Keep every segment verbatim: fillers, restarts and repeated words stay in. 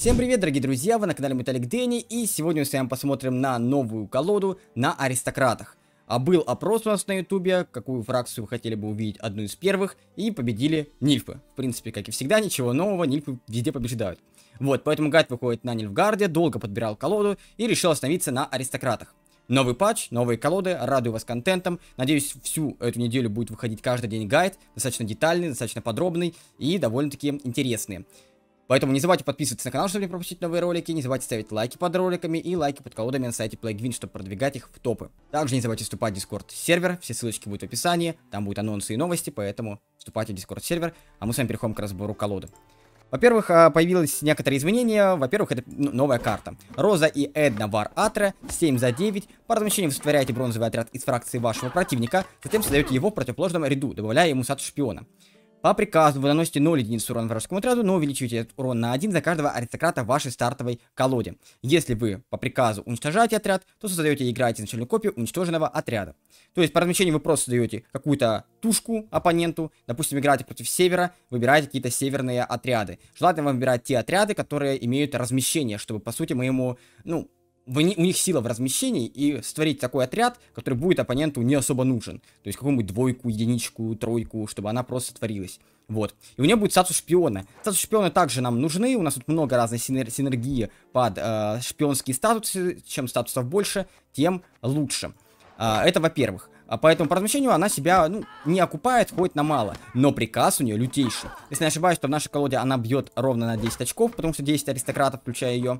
Всем привет, дорогие друзья, вы на канале Металлик Дэнни, и сегодня мы с вами посмотрим на новую колоду на аристократах. А был опрос у нас на ютубе, какую фракцию вы хотели бы увидеть одну из первых, и победили Нильфы. В принципе, как и всегда, ничего нового, Нильфы везде побеждают. Вот, поэтому гайд выходит на Нильфгарде, долго подбирал колоду и решил остановиться на аристократах. Новый патч, новые колоды, радую вас контентом. Надеюсь, всю эту неделю будет выходить каждый день гайд, достаточно детальный, достаточно подробный и довольно-таки интересный. Поэтому не забывайте подписываться на канал, чтобы не пропустить новые ролики, не забывайте ставить лайки под роликами и лайки под колодами на сайте PlayGwin, чтобы продвигать их в топы. Также не забывайте вступать в Discord сервер, все ссылочки будут в описании, там будут анонсы и новости, поэтому вступайте в Discord сервер, а мы с вами переходим к разбору колоды. Во-первых, появились некоторые изменения. Во-первых, это новая карта. Роза и Эдна Вар Атре, семь за девять. По размещению вы сотворяете бронзовый отряд из фракции вашего противника, затем создаете его в противоположном ряду, добавляя ему статус шпиона. По приказу вы наносите ноль единиц урона вражескому отряду, но увеличиваете этот урон на один за каждого аристократа в вашей стартовой колоде. Если вы по приказу уничтожаете отряд, то создаете и играете изначальную копию уничтоженного отряда. То есть по размещению вы просто создаете какую-то тушку оппоненту, допустим, играете против севера, выбираете какие-то северные отряды. Желательно вам выбирать те отряды, которые имеют размещение, чтобы, по сути, мы ему, ну... у них сила в размещении, и створить такой отряд, который будет оппоненту не особо нужен. То есть какую-нибудь двойку, единичку, тройку, чтобы она просто творилась. Вот. И у нее будет статус шпиона. Статус шпиона также нам нужны. У нас тут много разной синер синергии под э, шпионские статусы. Чем статусов больше, тем лучше. Э, это во-первых. Поэтому по размещению она себя, ну, не окупает, ходит на мало. Но приказ у нее лютейший. Если не ошибаюсь, то в нашей колоде она бьет ровно на десять очков, потому что десять аристократов, включая ее.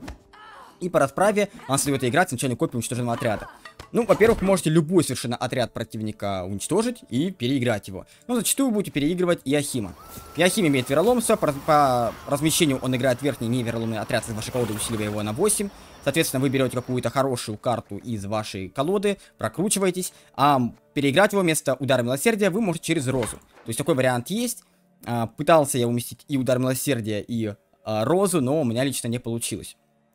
И по расправе она следует играть с начальной копией уничтоженного отряда. Ну, во-первых, можете любой совершенно отряд противника уничтожить и переиграть его. Но зачастую вы будете переигрывать Иохима. Иохим имеет вероломство, по, по размещению он играет верхний невероломный отряд из вашей колоды, усиливая его на восемь. Соответственно, вы берете какую-то хорошую карту из вашей колоды, прокручиваетесь, а переиграть его вместо удара милосердия вы можете через Розу. То есть такой вариант есть. Пытался я уместить и удар милосердия, и Розу, но у меня лично не получилось.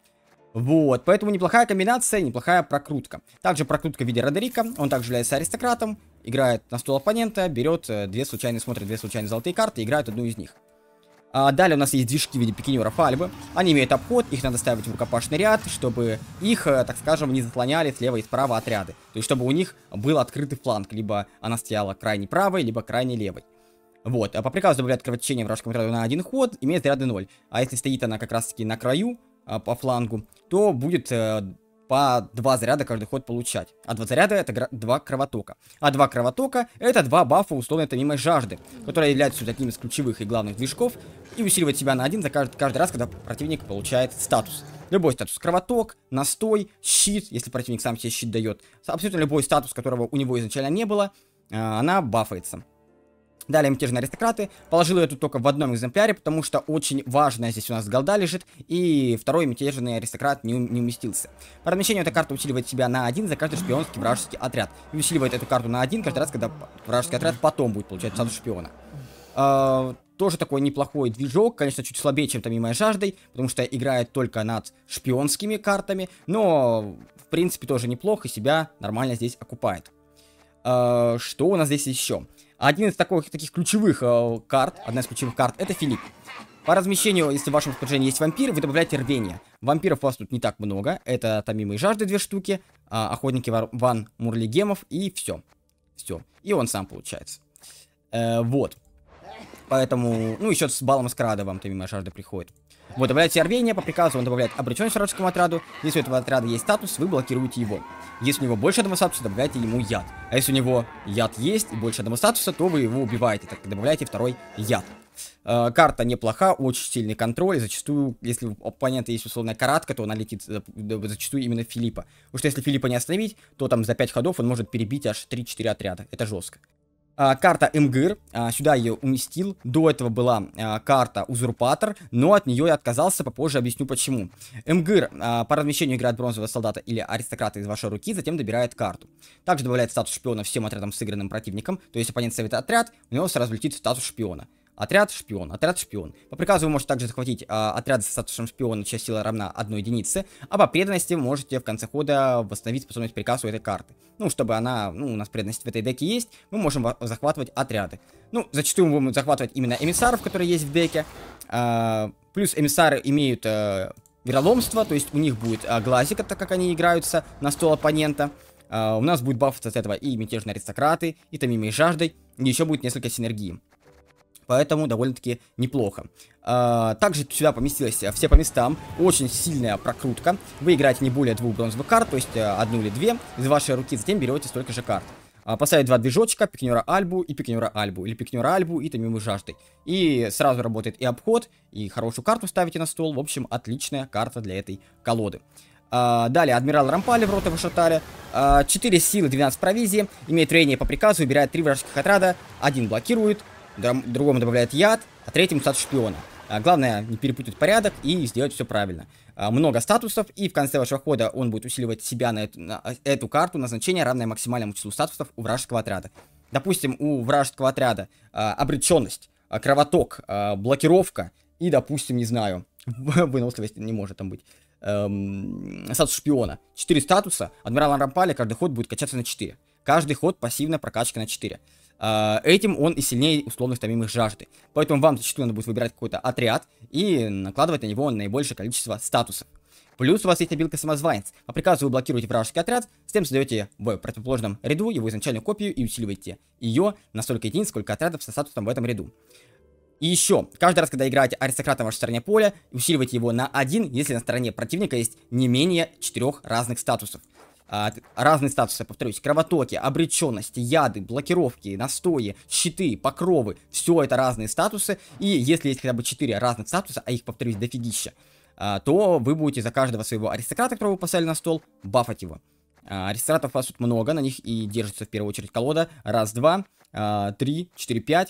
Вот, поэтому неплохая комбинация, неплохая прокрутка. Также прокрутка в виде Родерика, он также является аристократом, играет на стол оппонента, берет две случайные, смотрит две случайные золотые карты, играет одну из них. А далее у нас есть движки в виде пикинеров Альбы, они имеют обход, их надо ставить в рукопашный ряд, чтобы их, так скажем, не заслоняли слева и справа отряды. То есть, чтобы у них был открытый фланг, либо она стояла крайне правой, либо крайне левой. Вот, а по приказу добавляет кровотечение вражескому отряду на один ход, имеет заряды ноль. А если стоит она как раз таки на краю, по флангу, то будет э, по два заряда каждый ход получать. А два заряда это два кровотока. А два кровотока это два бафа условной томимой жажды, которая является одним из ключевых и главных движков и усиливает себя на один за каждый, каждый раз, когда противник получает статус. Любой статус: кровоток, настой, щит, если противник сам себе щит дает. Абсолютно любой статус, которого у него изначально не было, э, она бафается. Далее мятежные аристократы. Положил я тут только в одном экземпляре, потому что очень важная здесь у нас голда лежит, и второй мятежный аристократ не, не уместился. По размещению эта карта усиливает себя на один за каждый шпионский вражеский отряд. И усиливает эту карту на один каждый раз, когда вражеский отряд потом будет получать статус шпиона. А, тоже такой неплохой движок, конечно, чуть слабее, чем томимая жаждой, потому что играет только над шпионскими картами, но в принципе тоже неплохо, и себя нормально здесь окупает. А, что у нас здесь еще? Один из таких, таких ключевых э, карт, одна из ключевых карт, это Филипп. По размещению, если в вашем распоряжении есть вампир, вы добавляете рвение. Вампиров у вас тут не так много. Это томимые жажды две штуки, э, охотники Ван Мурлигемов и все. Все. И он сам получается. Э, вот. Поэтому, ну, еще с баллом маскарада вам томимая жажда приходит. Вот, добавляете рвение, по приказу он добавляет обреченность вражескому отряду. Если у этого отряда есть статус, вы блокируете его. Если у него больше одного статуса, добавляете ему яд. А если у него яд есть и больше одного статуса, то вы его убиваете, так добавляете второй яд. Э, карта неплоха, очень сильный контроль. Зачастую, если у оппонента есть условная каратка, то она летит зачастую именно в Филиппа. Потому что если Филиппа не остановить, то там за пять ходов он может перебить аж три-четыре отряда. Это жестко. А, карта Эмгир, а, сюда ее уместил. До этого была а, карта Узурпатор, но от нее я отказался, попозже объясню почему. Эмгир а, по размещению играет бронзового солдата или аристократа из вашей руки, затем добирает карту. Также добавляет статус шпиона всем отрядам с сыгранным противником, то есть оппонент ставит отряд, у него сразу летит статус шпиона. Отряд шпион, отряд шпион. По приказу вы можете также захватить э, отряд со статусом шпиона, чья сила равна одной единице, а по преданности вы можете в конце хода восстановить способность приказа у этой карты. Ну, чтобы она, ну, у нас преданность в этой деке есть, мы можем захватывать отряды. Ну, зачастую мы будем захватывать именно эмиссаров, которые есть в деке. Э, плюс эмиссары имеют э, вероломство, то есть у них будет э, глазик, так как они играются на стол оппонента. Uh, у нас будет бафаться с этого и мятежные аристократы, и томимые жаждой, и еще будет несколько синергий. Поэтому довольно-таки неплохо. Uh, также сюда поместилось все по местам. Очень сильная прокрутка. Вы играете не более двух бронзовых карт, то есть uh, одну или две из вашей руки, затем берете столько же карт. Uh, поставить два движочка, пикнера Альбу и пикнера Альбу, или пикнера Альбу и томимой жаждой. И сразу работает и обход, и хорошую карту ставите на стол. В общем, отличная карта для этой колоды. Uh, далее, адмирал Рампали в роты Вашаталя. Uh, четыре силы, двенадцать провизии. Имеет трение по приказу, выбирает три вражеских отряда. Один блокирует, другому добавляет яд, а третьему статус шпиона. Uh, главное не перепутать порядок и сделать все правильно. Uh, много статусов, и в конце вашего хода он будет усиливать себя на эту, на эту карту на значение, равное максимальному числу статусов у вражеского отряда. Допустим, у вражеского отряда uh, обреченность, uh, кровоток, uh, блокировка и, допустим, не знаю, выносливость не может там быть. Эм, статус шпиона. четыре статуса. Адмирал Рампали каждый ход будет качаться на четыре. Каждый ход пассивная прокачка на четыре. Э, этим он и сильнее условных томимых жажды. Поэтому вам зачастую надо будет выбирать какой-то отряд и накладывать на него наибольшее количество статусов. Плюс у вас есть обилка самозванец. По приказу вы блокируете вражеский отряд, затем создаете в противоположном ряду его изначальную копию и усиливаете ее на столько единиц, сколько отрядов со статусом в этом ряду. И еще, каждый раз, когда играете аристократа на вашей стороне поля, усиливайте его на один, если на стороне противника есть не менее четырех разных статусов. А, разные статусы, повторюсь, кровотоки, обреченности, яды, блокировки, настои, щиты, покровы. Все это разные статусы. И если есть хотя бы четыре разных статуса, а их, повторюсь, дофигища, а, то вы будете за каждого своего аристократа, которого вы поставили на стол, бафать его. А, аристократов у вас тут много, на них и держится в первую очередь колода. Раз, два, а, три, четыре, пять.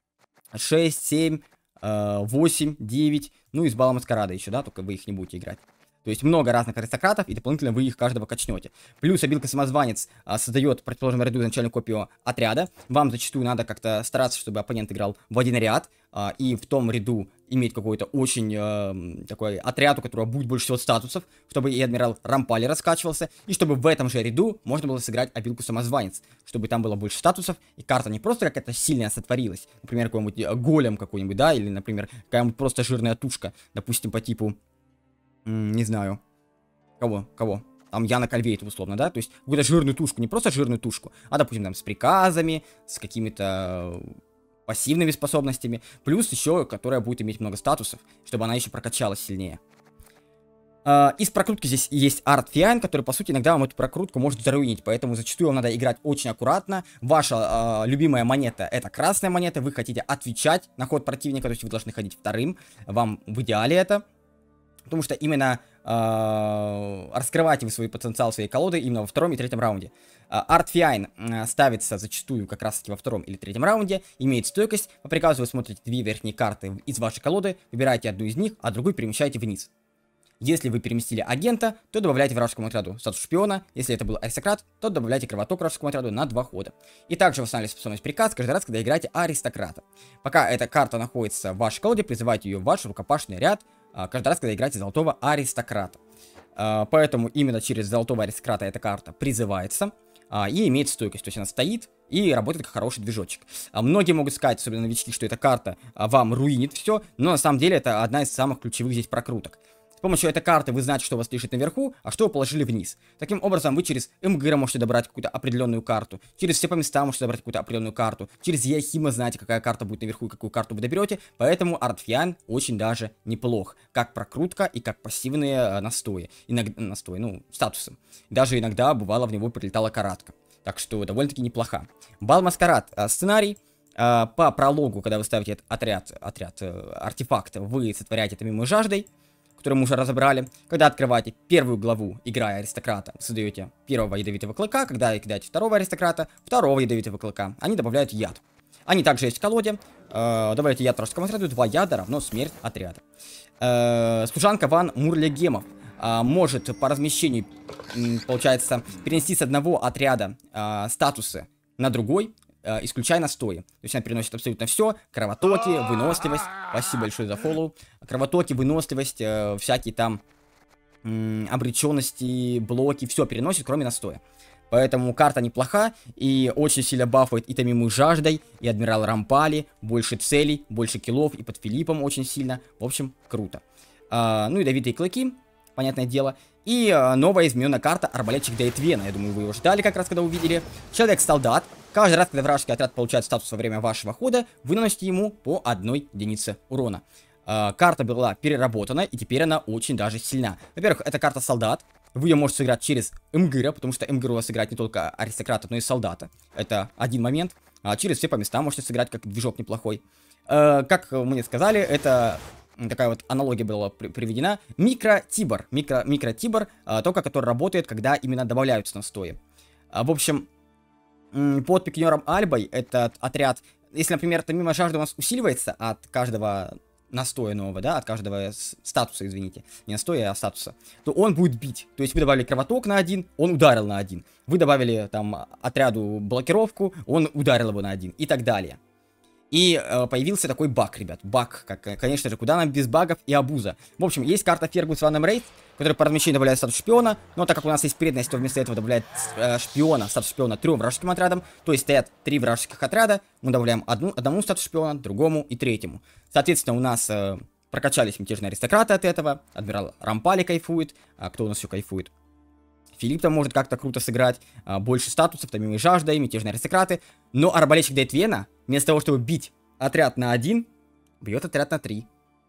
шесть, семь, восемь, девять, ну и с бала маскарада еще, да, только вы их не будете играть. То есть много разных аристократов, и дополнительно вы их каждого качнете. Плюс обилка самозванец а, создает, предположим, ряду изначальную копию отряда. Вам зачастую надо как-то стараться, чтобы оппонент играл в один ряд, а, и в том ряду иметь какой-то очень э, такой отряд, у которого будет больше всего статусов, чтобы и адмирал Рампали раскачивался, и чтобы в этом же ряду можно было сыграть обилку самозванец, чтобы там было больше статусов, и карта не просто какая-то сильная сотворилась, например, какой-нибудь голем какой-нибудь, да, или, например, какая-нибудь просто жирная тушка, допустим, по типу, не знаю, кого, кого, там Яна Кальвейт, условно, да, то есть какую-то жирную тушку, не просто жирную тушку, а, допустим, там с приказами, с какими-то пассивными способностями, плюс еще, которая будет иметь много статусов, чтобы она еще прокачалась сильнее. Uh, из прокрутки здесь есть Арт Фиан, который, по сути, иногда вам эту прокрутку может заруинить, поэтому зачастую вам надо играть очень аккуратно. Ваша uh, любимая монета — это красная монета, вы хотите отвечать на ход противника, то есть вы должны ходить вторым, вам в идеале это, потому что именно uh, раскрываете вы свой потенциал своей колоды именно во втором и третьем раунде. Арт Фиан uh, ставится зачастую как раз таки во втором или третьем раунде, имеет стойкость, по приказу вы смотрите две верхние карты из вашей колоды, выбираете одну из них, а другую перемещаете вниз. Если вы переместили агента, то добавляйте вражескому отряду статус шпиона. Если это был аристократ, то добавляйте кровоток вражескому отряду на два хода. И также восстанавливайте способность приказ каждый раз, когда играете аристократа. Пока эта карта находится в вашей колоде, призывайте ее в ваш рукопашный ряд каждый раз, когда играете золотого аристократа. Поэтому именно через золотого аристократа эта карта призывается и имеет стойкость. То есть она стоит и работает как хороший движочек. Многие могут сказать, особенно новички, что эта карта вам руинит все, но на самом деле это одна из самых ключевых здесь прокруток. С помощью этой карты вы знаете, что у вас лежит наверху, а что вы положили вниз. Таким образом, вы через МГР можете добрать какую-то определенную карту, через все по местам можете добрать какую-то определенную карту, через Яхима знаете, какая карта будет наверху и какую карту вы доберете, поэтому Арт Фиан очень даже неплох, как прокрутка и как пассивные э, настои, иногда, настои, ну, статусы. Даже иногда бывало в него прилетала каратка, так что довольно-таки неплоха. Бал Маскарад, э, сценарий. Э, по прологу, когда вы ставите этот отряд, отряд э, артефакта, вы сотворяете томимой жаждой, которую мы уже разобрали. Когда открываете первую главу, играя аристократа, создаете первого ядовитого клыка. Когда кидаете второго аристократа, второго ядовитого клыка. Они добавляют яд. Они также есть в колоде. Э, добавляете яд вражескому отряду. Два яда равно смерть отряда. Э, служанка Ван Мурлегемов э, может по размещению, э, получается, перенести с одного отряда э, статусы на другой. э, исключая настои. То есть она переносит абсолютно все. Кровотоки, выносливость. Спасибо большое за фоллоу. Кровотоки, выносливость, э, всякие там м, обреченности, блоки. Все переносит, кроме настоя. Поэтому карта неплоха и очень сильно бафает и томимую жаждой, и адмирал Рампали, больше целей, больше киллов, и под Филиппом очень сильно. В общем, круто. А, ну, ядовитые клыки, понятное дело. И а, новая измененная карта Арбалетчик Дейтвена. Я думаю, вы его ждали как раз, когда увидели. Человек-солдат. Каждый раз, когда вражеский отряд получает статус во время вашего хода, вы наносите ему по одной единице урона. А, карта была переработана, и теперь она очень даже сильна. Во-первых, это карта солдат. Вы ее можете сыграть через Эмгыра, потому что Эмгыр у вас играет не только аристократа, но и солдата. Это один момент. А через все по местам можете сыграть, как движок неплохой. Э, как мне сказали, это такая вот аналогия была при приведена. Микро-тибор. Микро, микро-тибор, э, только который работает, когда именно добавляются настои. А, в общем, под пикинером Альбой этот отряд, если, например, томимая жажда у нас усиливается от каждого настоя нового, да, от каждого статуса, извините, не настоя, а статуса, то он будет бить. То есть вы добавили кровоток на один, он ударил на один. Вы добавили там отряду блокировку, он ударил его на один и так далее. И э, появился такой баг, ребят. Баг, как, конечно же, куда нам без багов и абуза. В общем, есть карта Фергус Ван Эмрейд, которая по размещению добавляет статус шпиона, но так как у нас есть преданность, то вместо этого добавляет э, шпиона, статус шпиона трем вражеским отрядам, то есть стоят три вражеских отряда, мы добавляем одну, одному статус шпиона, другому и третьему. Соответственно, у нас э, прокачались мятежные аристократы от этого, адмирал Рампали кайфует, а кто у нас еще кайфует? Филипп там может как-то круто сыграть, а, больше статусов, томимой жаждой, мятежные аристократы. Но арбалетчик Дейтвена, вместо того, чтобы бить отряд на один, бьет отряд на три.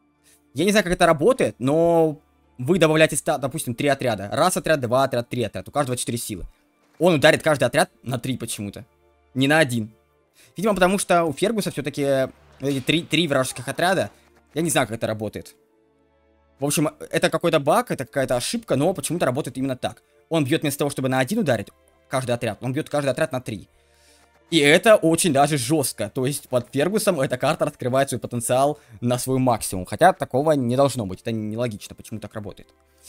Я не знаю, как это работает, но вы добавляете, допустим, три отряда. Раз отряд, два отряд, три отряда. У каждого четыре силы. Он ударит каждый отряд на три почему-то. Не на один. Видимо, потому что у Фергуса все-таки эти три, три вражеских отряда. Я не знаю, как это работает. В общем, это какой-то баг, это какая-то ошибка, но почему-то работает именно так. Он бьет вместо того, чтобы на один ударить каждый отряд, он бьет каждый отряд на три. И это очень даже жестко. То есть под Фергусом эта карта раскрывает свой потенциал на свой максимум. Хотя такого не должно быть. Это нелогично, почему так работает.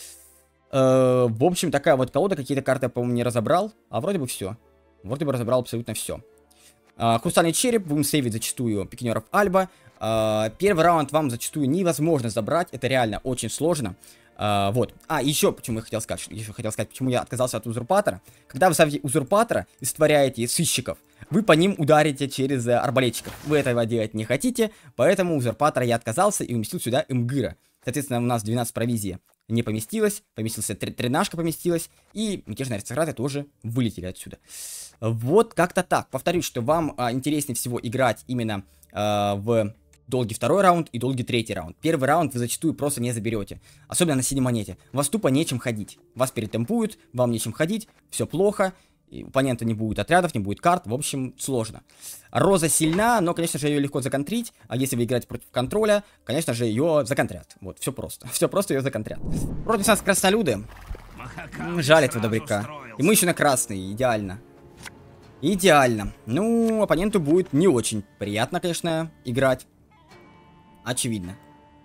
Э, в общем, такая вот колода. Какие-то карты я, по-моему, не разобрал. А вроде бы все. Вроде бы разобрал абсолютно все. Э, Хрустальный череп. Будем сейвить зачастую пикинеров Альба. Э, первый раунд вам зачастую невозможно забрать. Это реально очень сложно. Uh, вот. А, еще почему я хотел сказать, еще хотел сказать, почему я отказался от узурпатора. Когда вы ставите узурпатора и сотворяете сыщиков, вы по ним ударите через uh, арбалетчиков. Вы этого делать не хотите, поэтому узурпатора я отказался и уместил сюда Эмгыра. Соответственно, у нас двенадцать провизии не поместилось, поместился тринашка поместилась, и мятежные аристократы тоже вылетели отсюда. Вот как-то так. Повторюсь, что вам uh, интереснее всего играть именно uh, в... долгий второй раунд и долгий третий раунд. Первый раунд вы зачастую просто не заберете. Особенно на синей монете. Вас тупо нечем ходить. Вас перетемпуют, вам нечем ходить, все плохо. И у оппонента не будет отрядов, не будет карт. В общем, сложно. Роза сильна, но, конечно же, ее легко законтрить. А если вы играете против контроля, конечно же, ее законтрят. Вот, все просто. Все просто ее законтрят. Против нас краснолюды. Жаль этого добряка. И мы еще на красный, идеально. Идеально. Ну, оппоненту будет не очень приятно, конечно, играть. Очевидно.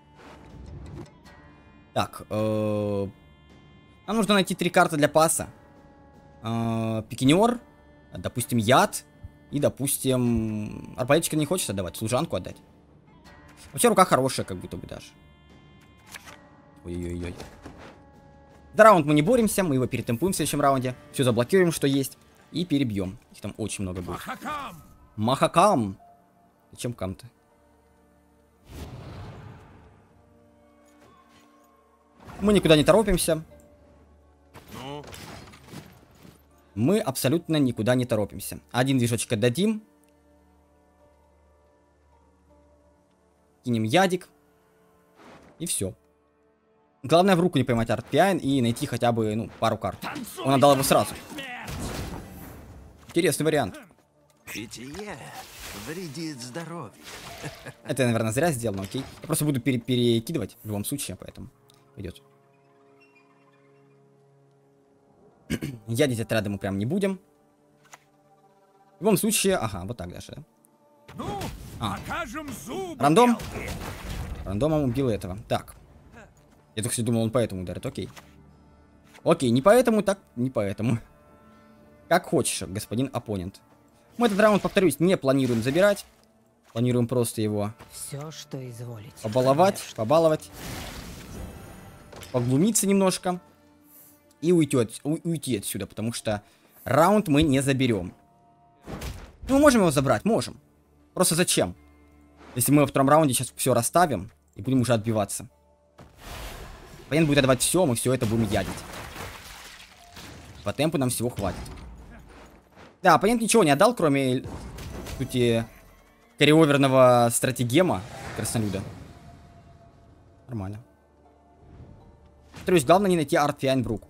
Так, э, нам нужно найти три карты для паса. Э, пикинер, допустим, яд. И, допустим, арбалетчика не хочется отдавать, служанку отдать. Вообще рука хорошая, как будто бы даже. Ой-ой-ой. За раунд мы не боремся, мы его перетемпуем в следующем раунде. Все заблокируем, что есть. И перебьем. Их там очень много будет. Махакам! Махакам! Зачем кам-то? Мы никуда не торопимся. Ну? Мы абсолютно никуда не торопимся. Один движочек отдадим. Кинем ядик. И все. Главное в руку не поймать артпиайн и найти хотя бы, ну, пару карт. Он отдал его сразу. Интересный вариант. Питье вредит здоровью. Это я, наверное, зря сделал, но окей. Я просто буду пере перекидывать в любом случае, поэтому идет. Ядить отряды мы прям не будем. В любом случае, ага, вот так даже, да? Ну, а. Рандом? Рандомом убил этого. Так. Я только думал, он поэтому ударит, окей. Окей, не поэтому, так не поэтому. Как хочешь, господин оппонент. Мы этот раунд, повторюсь, не планируем забирать. Планируем просто его Все, что изволите. побаловать, Конечно. побаловать. Поглумиться немножко. И уйти, от, у, уйти отсюда, потому что раунд мы не заберем. Ну, мы можем его забрать, можем. Просто зачем? Если мы во втором раунде сейчас все расставим и будем уже отбиваться. Оппонент будет отдавать все, мы все это будем ядить. По темпу нам всего хватит. Да, оппонент ничего не отдал, кроме, по сути, карриоверного стратегема краснолюда. Нормально. То есть главное не найти арт Фиайнбруку.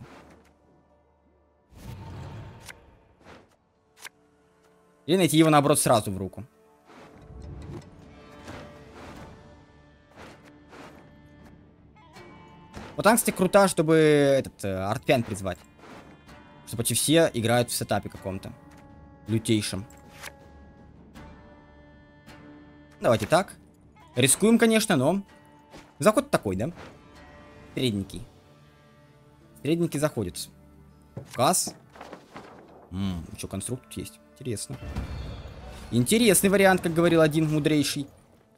Или найти его, наоборот, сразу в руку. Вот она, кстати, крута, чтобы этот э, Артфиан призвать. Что почти все играют в сетапе каком-то. Лютейшем. Давайте так. Рискуем, конечно, но... Заход такой, да? Средненький. Средненький заходится. Касс. Ммм, еще конструкт тут есть. Интересно. Интересный вариант, как говорил один мудрейший.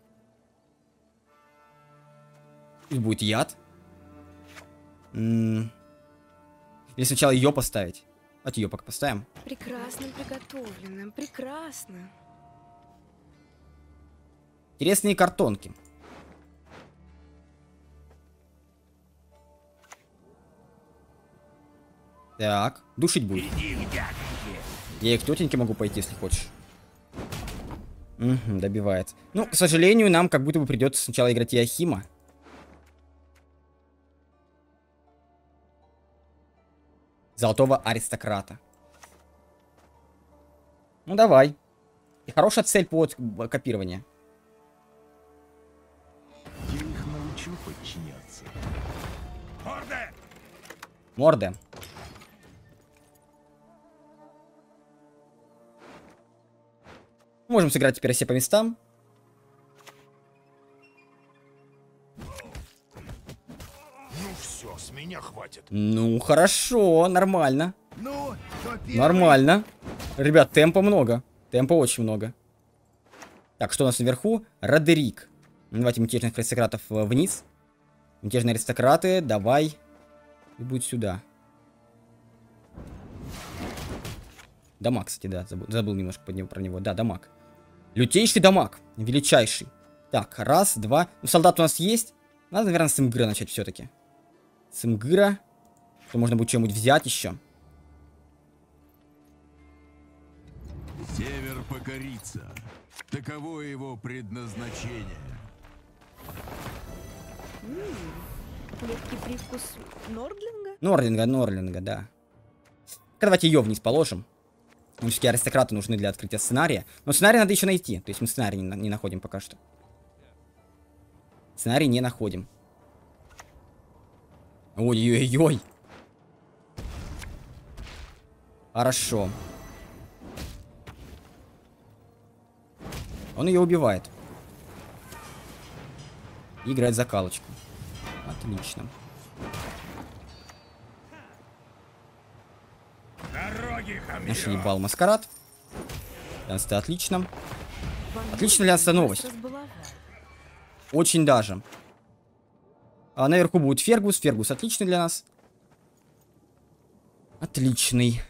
И будет яд. М-м. Или сначала ее поставить. Давайте ее пока поставим. Прекрасно приготовлено, прекрасно. Интересные картонки. Так, душить будет. Я и к тетеньке могу пойти, если хочешь. Угу, добивает. Ну, к сожалению, нам как будто бы придется сначала играть Яхима. Золотого аристократа. Ну, давай. И хорошая цель по копированию. Я их научу подчиняться. Морде! Морде. Можем сыграть теперь все по местам. Ну все, с меня хватит. Ну, хорошо, нормально. Ну, кто первый? Нормально. Ребят, темпа много. Темпа очень много. Так, что у нас наверху? Родерик. Давайте мятежных аристократов вниз. Мятежные аристократы, давай. И будет сюда. Дамаг, кстати, да, забыл, забыл немножко под него, про него. Да, дамаг. Лютейший дамаг. Величайший. Так, раз, два. Ну, солдат у нас есть. Надо, наверное, с Имгыра начать все-таки. С Имгыра. Что можно будет что-нибудь взять еще. Север покорится. Таково его предназначение. Легкий привкус Нордлинга? Норлинга, Норлинга, да. Давайте ее вниз положим. Все-таки аристократы нужны для открытия сценария. Но сценарий надо еще найти. То есть мы сценарий не, не находим пока что. Сценарий не находим. Ой-ой-ой. Хорошо. Он ее убивает. И играет закалочку. Отлично. Нашли бал маскарад. Это отлично. Отлично для нас эта новость. Очень даже. А наверху будет Фергус. Фергус отличный для нас. Отличный.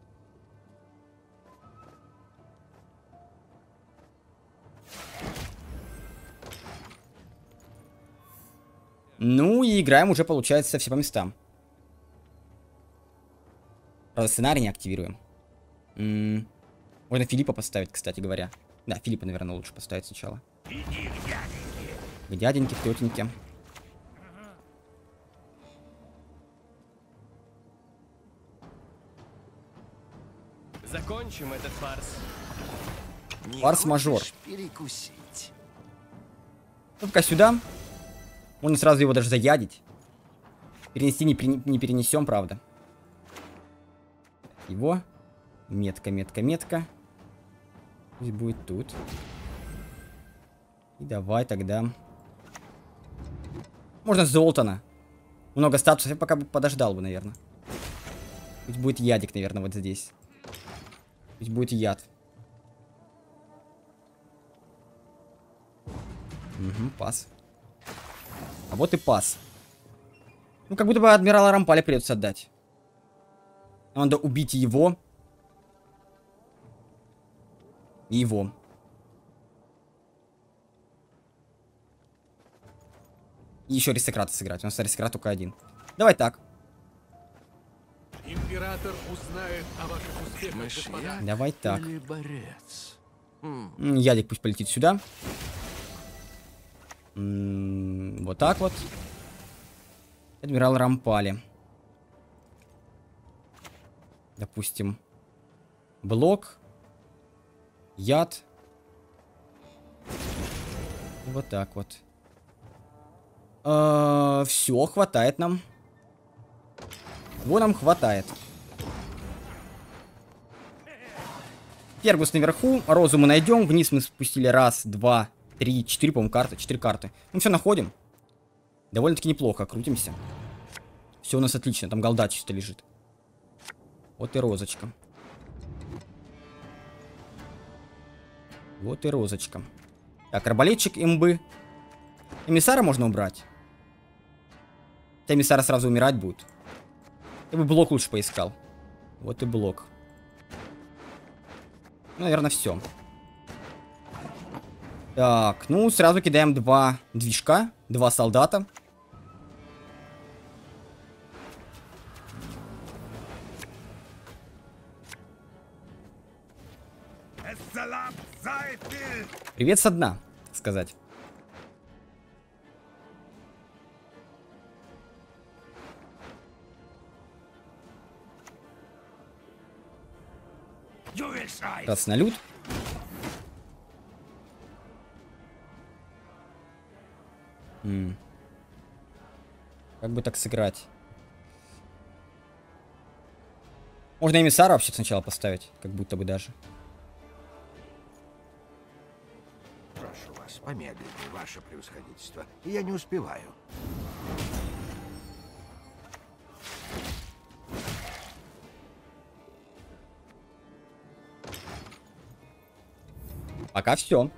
Ну и играем уже, получается, все по местам. Правда, сценарий не активируем. М-м- Можно Филиппа поставить, кстати говоря. Да, Филиппа, наверное, лучше поставить сначала. К дяденьке, к тетеньке. Закончим этот фарс. Не Форс-мажор. хочешь перекусить? Ну, пока сюда. Можно сразу его даже заядить. Перенести не, при- не перенесем, правда. Его. Метка, метка, метка. Пусть будет тут. И давай тогда. Можно Золтана. Много статусов, я пока бы подождал бы, наверное. Пусть будет ядик, наверное, вот здесь. Пусть будет яд. Угу, пас. А вот и пас. Ну, как будто бы адмирала Рампаля придется отдать. Надо убить его. И его. И еще аристократа сыграть. У нас аристократ только один. Давай так. Император узнает о ваших успехах, господа. Давай так. Или борец? М, М, Ядик пусть полетит сюда. М, Вот так вот. Адмирал Рампали. Допустим. Блок. Яд. Вот так вот. Все, хватает нам. Его нам хватает. Фергус наверху. Розу мы найдем. Вниз мы спустили раз, два, три, четыре, по-моему, карты. Четыре карты. Ну, все находим. Довольно-таки неплохо. Крутимся. Все у нас отлично. Там голда чисто лежит. Вот и розочка. Вот и розочка. Так, арбалетчик имбы. Эмиссара можно убрать. Хотя эмиссара сразу умирать будет. Я бы блок лучше поискал. Вот и блок. Ну, наверное, все. Так, ну, сразу кидаем два движка. Два солдата. Привет со дна, так сказать. Краснолюд. М. Как бы так сыграть? Можно эмиссара вообще сначала поставить, как будто бы даже. Прошу вас, помедленнее, ваше превосходительство. Я не успеваю. Пока все.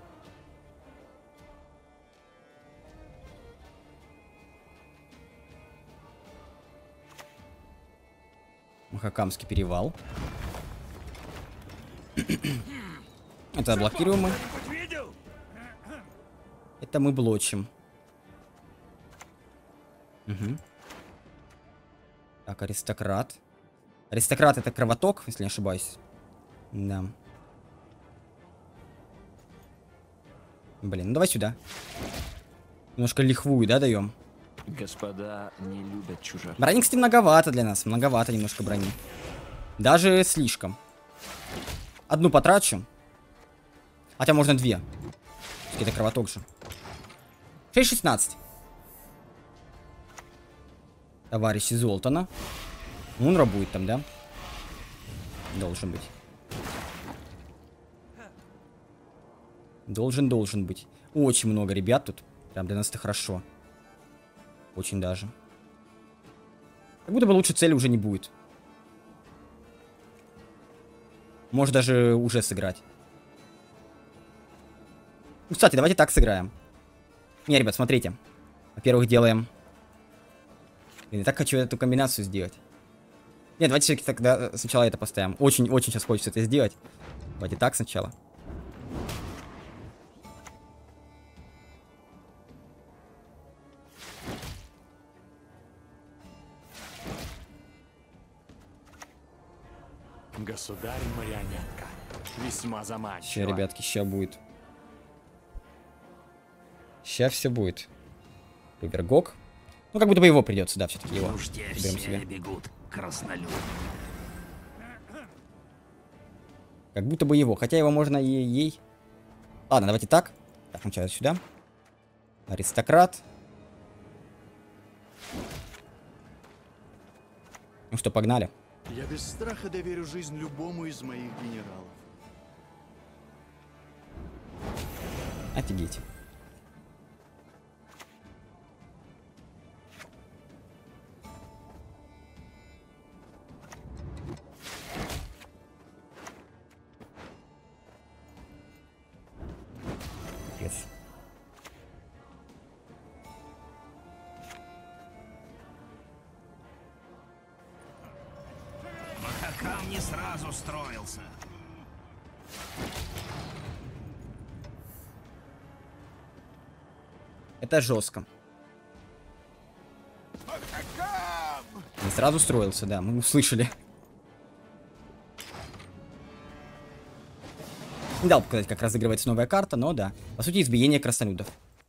Махакамский перевал. Это блокируем мы. Это мы блочим. Угу. Так, аристократ. Аристократ это кровоток, если не ошибаюсь. Да. Блин, ну давай сюда. Немножко лихвую, да, даем? Господа не любят чужак. Брони, кстати, многовато для нас. Многовато немножко брони. Даже слишком. Одну потрачу. Хотя можно две. Это кровоток же. шесть шестнадцать. Товарищи Золтана. Мунра будет там, да? Должен быть. Должен, должен быть. Очень много ребят тут. Прям для нас это хорошо. Очень даже. Как будто бы лучше цели уже не будет. Может даже уже сыграть. Ну, кстати, давайте так сыграем. Не, ребят, смотрите. Во-первых, делаем... Блин, я так хочу эту комбинацию сделать. Нет, давайте все-таки тогда сначала это поставим. Очень-очень сейчас хочется это сделать. Давайте так сначала. Государь-марионетка. Весьма заманчиво. Сейчас, ребятки, сейчас будет. Сейчас все будет. Повергок. Ну, как будто бы его придется, да, все-таки его. Берем себе. бегут, краснолюд. Как будто бы его. Хотя его можно и ей. Ладно, давайте так. Так, сначала сюда. Аристократ. Ну что, погнали. Я без страха доверю жизнь любому из моих генералов. Офигеть. Yes. не сразу строился. Это жестко. Не сразу строился, да, мы услышали. Не дал показать, как разыгрывается новая карта, но да. По сути, избиение краснолюдов.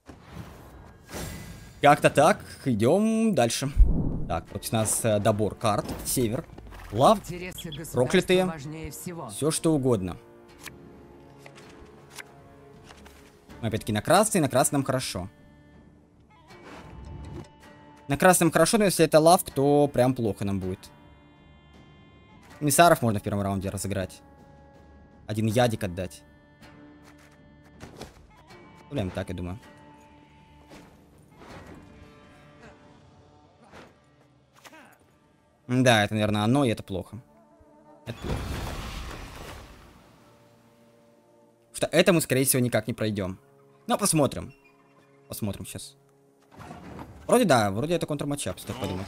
Как-то так, идем дальше. Так, вот у нас э, добор карт. Север. Лав. Проклятые. Все что угодно. Опять-таки на красный, на красном хорошо. На красном хорошо, но если это лав, то прям плохо нам будет. Миссаров можно в первом раунде разыграть. Один ядик отдать. Гуляем так, я думаю. Да, это, наверное, оно, и это плохо. Это плохо. Потому что это мы, скорее всего, никак не пройдем. Но посмотрим. Посмотрим сейчас. Вроде да, вроде это контрматчап, стоит подумать.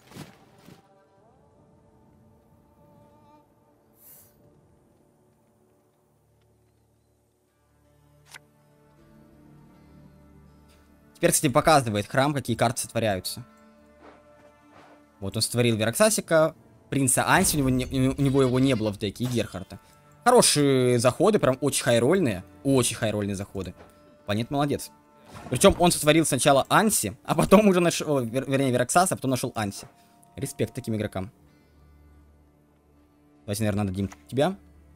Теперь, кстати, показывает храм, какие карты сотворяются. Вот он сотворил Вераксасика, принца Анси, у него, не, у него его не было в деке, и Герхарта. Хорошие заходы, прям очень хайрольные, очень хайрольные заходы. Планет молодец. Причем он сотворил сначала Анси, а потом уже нашел, вер, вернее, Вераксаса, а потом нашел Анси. Респект таким игрокам. Давайте, наверное, дадим тебя.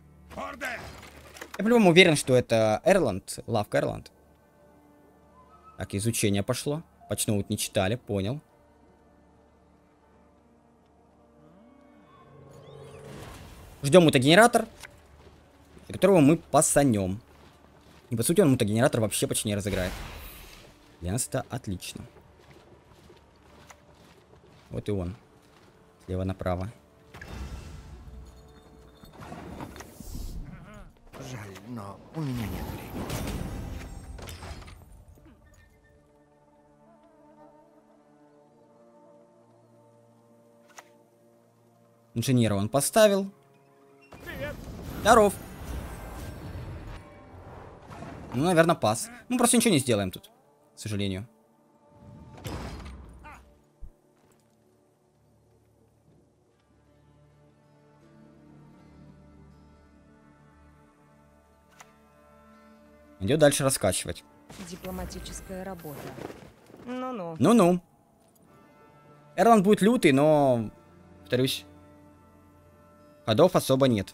Я по-любому уверен, что это Эрланд, Лавка Эрланд. Так, изучение пошло. Почноут не читали, понял. Ждем мутагенератор, которого мы пасанем. И по сути он мутагенератор вообще почти не разыграет. Для нас это отлично. Вот и он. Слева направо. Жаль, но у меня нет времени. Инженера он поставил. Здоров. Ну, наверное, пас. Мы просто ничего не сделаем тут, к сожалению. Идет дальше раскачивать. Дипломатическая работа. Ну-ну. Ну-ну. Эрланд будет лютый, но, повторюсь, ходов особо нет.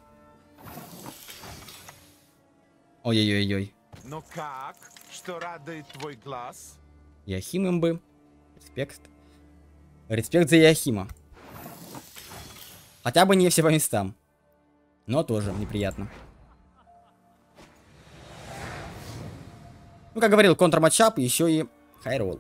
Ой-ой-ой-ой. Ну как? Что радует твой глаз? Яхим имбы. Респект. Респект за Яхима. Хотя бы не все по местам. Но тоже неприятно. Ну, как говорил, контрматчап, еще и хайролл.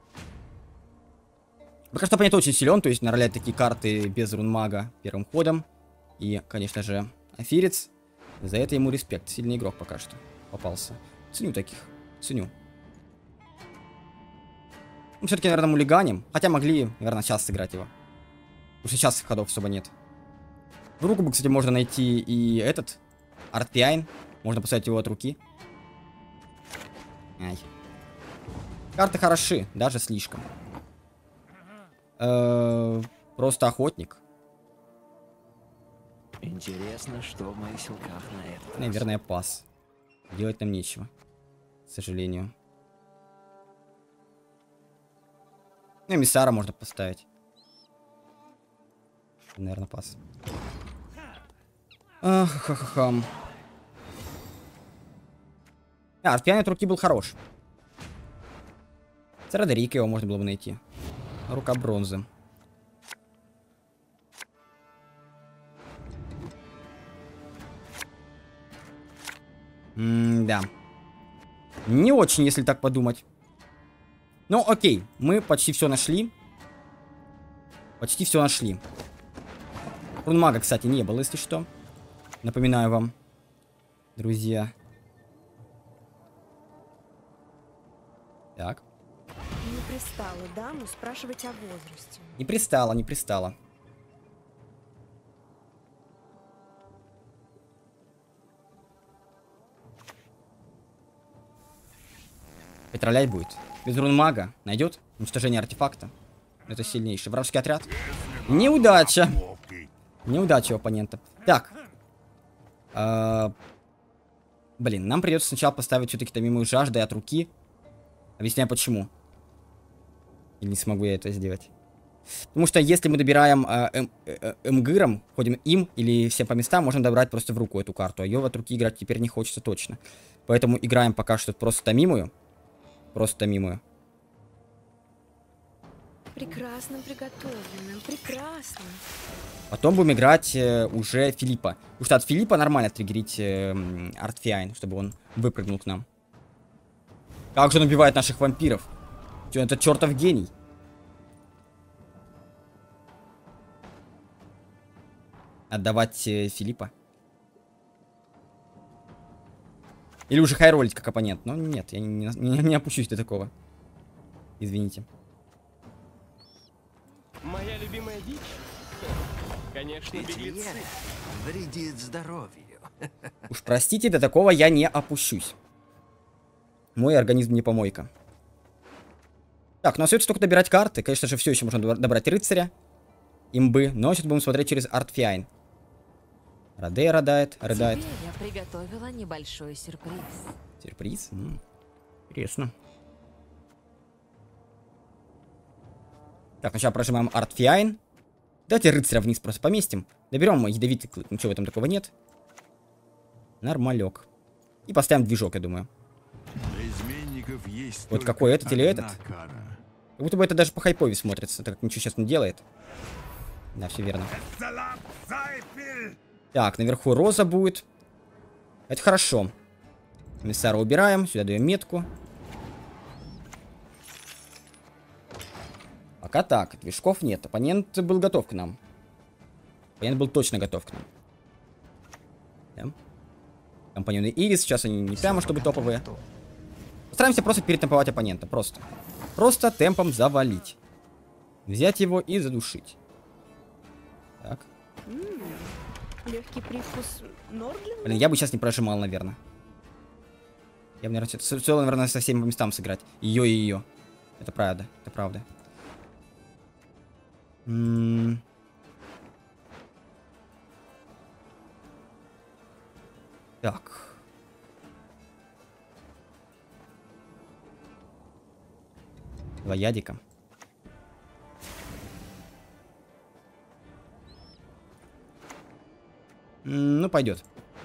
Пока что понятно очень силен, то есть нароляет такие карты без рунмага первым ходом. И, конечно же, Афирец. За это ему респект. Сильный игрок пока что попался. Ценю таких. Ценю. Ну, все-таки, наверное, мулиганим. Хотя могли, наверное, сейчас сыграть его. Потому что сейчас ходов особо нет. В руку бы, кстати, можно найти и этот. Артпиайн. Можно поставить его от руки. Ай. Карты хороши, даже слишком. Э-э, просто охотник. Интересно, что в моих силках на это. Наверное, пас. Делать нам нечего. К сожалению. Ну, эмиссара можно поставить. Наверное, пас. Ах, ха-ха-ха. А, Артпиайн от руки был хорош. С Родерика его можно было бы найти. Рука бронзы. М-да. Не очень, если так подумать. Ну, окей. Мы почти все нашли. Почти все нашли. Рунмага, кстати, не было, если что. Напоминаю вам, друзья. Так. Не пристало даму спрашивать о возрасте. Не пристало, не пристало. Петролять будет. Без рун мага. Найдет? Уничтожение артефакта. Это сильнейший. Вражеский отряд. Неудача. Неудача у оппонента. Так. А... Блин, нам придется сначала поставить все-таки томимую жаждой от руки. Объясняю почему. Или не смогу я это сделать. Потому что если мы добираем э, эм, э, эмгыром, ходим им или все по местам, можем добрать просто в руку эту карту. А ее от руки играть теперь не хочется точно. Поэтому играем пока что просто томимую. Просто томимую. Прекрасно приготовлено, прекрасно. Потом будем играть э, уже Филиппа. Потому что от Филиппа нормально триггерить э, Артфиайн, чтобы он выпрыгнул к нам. Как же он убивает наших вампиров? Че, это чертов гений. Отдавать э, Филиппа. Или уже хайролить как оппонент. Но нет, я не, не, не опущусь до такого. Извините. Моя любимая дичь? Конечно, беглецы. Вредит здоровью. Уж простите, до такого я не опущусь. Мой организм не помойка. Так, ну остается только добирать карты. Конечно же, все еще можно добрать рыцаря. Имбы. Но сейчас будем смотреть через Артфиайн. Радей рыдает, рыдает. Тебе я приготовила небольшой сюрприз. Сюрприз? М-м. Интересно. Так, сначала прожимаем Артфиайн. Давайте рыцаря вниз просто поместим. Доберем ядовитый клык. Ничего в этом такого нет. Нормалек. И поставим движок, я думаю. Есть вот какой этот или этот? Кара. Как будто бы это даже по хайпове смотрится, так как ничего сейчас не делает. Да, все верно. Так, наверху роза будет. Это хорошо. Миссара убираем, сюда даем метку. Пока так, движков нет. Оппонент был готов к нам. Оппонент был точно готов к нам. Да. Компаньоны Ирис, сейчас они не прямо чтобы топовые. Постараемся просто перетемповать оппонента, просто. Просто темпом завалить. Взять его и задушить. Так. Легкий привкус Нордлинга? Блин, я бы сейчас не прожимал, наверное. Я бы, наверное, целое, наверное, со всеми по местам сыграть. Ее и ее. Это правда, это правда. М-м- так. Два ядика. М-м, ну, пойдет.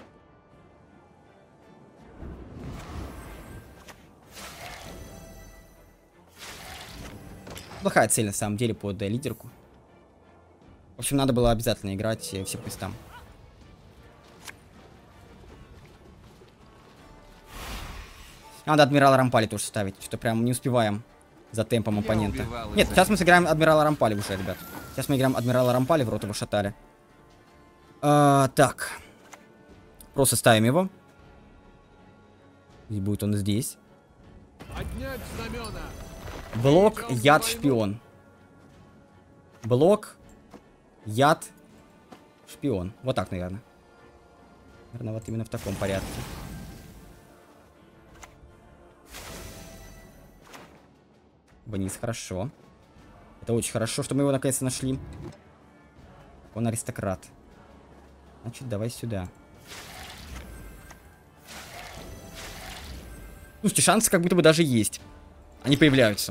Плохая цель, на самом деле, под э, лидерку. В общем, надо было обязательно играть э, все по местам. Надо Адмирала Рампали тоже ставить. Что-то прям не успеваем за темпом оппонента. Нет, сейчас мы сыграем Адмирала Рампали уже, ребят. Сейчас мы играем Адмирала Рампали, в рот его шатали. А, так. Просто ставим его. И будет он здесь. Поднять знамена. Блок, яд, шпион. Блок, яд, шпион. Вот так, наверное. Наверное, вот именно в таком порядке. Вниз, хорошо. Это очень хорошо, что мы его наконец-то нашли. Он аристократ. Значит, давай сюда. Слушайте, шансы как будто бы даже есть. Они появляются.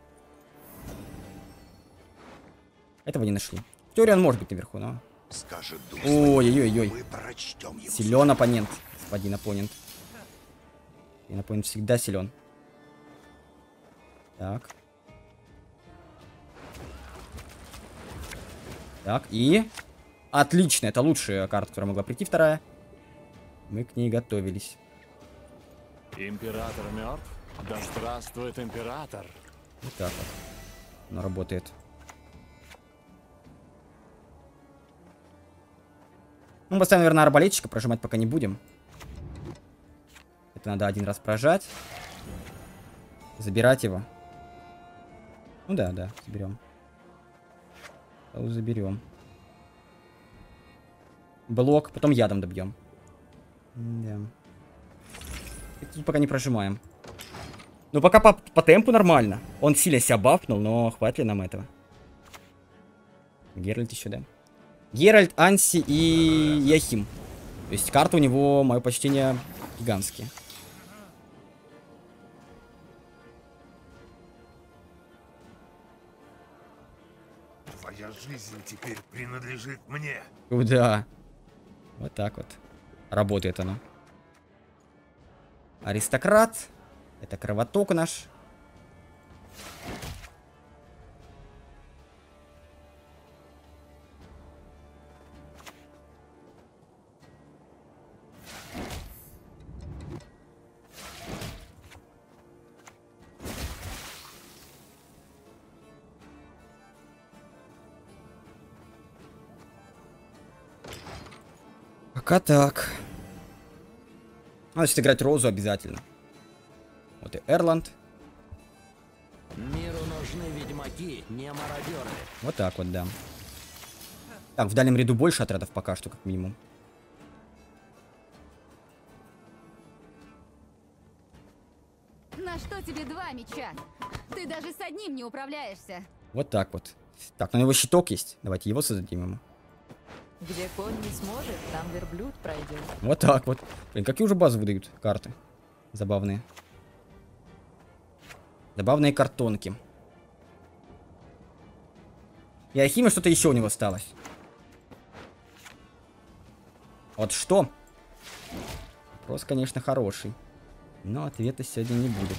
Этого не нашли. В теории он может быть наверху, но... Ой-ой-ой-ой. Силен оппонент, господин оппонент. И оппонент всегда силен. Так. Так, и... Отлично, это лучшая карта, которая могла прийти, вторая. Мы к ней готовились. Император мертв? Да здравствует император. Вот так вот. Оно работает. Ну, поставим, наверное, арбалетчика. Прожимать пока не будем. Это надо один раз прожать. Забирать его. Ну да, да, заберем. Заберем. Блок, потом ядом добьем. Да. И тут пока не прожимаем. Ну, пока по, по темпу нормально. Он сильно себя бафнул, но хватит ли нам этого? Геральт еще, да? Геральт, Анси и Яхим. То есть карты у него, мое почтение, гигантские. Твоя жизнь теперь принадлежит мне. Куда? Вот так вот. Работает оно. Аристократ. Это кровоток наш. Пока так. Надо сейчас играть Розу обязательно. Вот и Эрланд. Миру нужны ведьмаки, не мародеры. Вот так вот, да. Так, в дальнем ряду больше отрядов пока что, как минимум. На что тебе два меча? Ты даже с одним не управляешься. Вот так вот. Так, ну у него щиток есть. Давайте его создадим ему. Где конь не сможет, там верблюд пройдет. Вот так вот. Блин, какие уже базы выдают карты. Забавные. Забавные картонки. И Ахима что-то еще у него осталось. Вот что? Вопрос, конечно, хороший. Но ответа сегодня не будет.